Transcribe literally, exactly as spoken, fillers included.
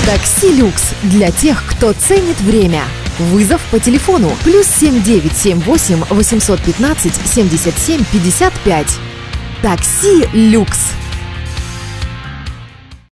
Такси Люкс для тех, кто ценит время. Вызов по телефону плюс семь девять семь восемь восемьсот пятнадцать семьдесят семь пятьдесят пять. Такси Люкс.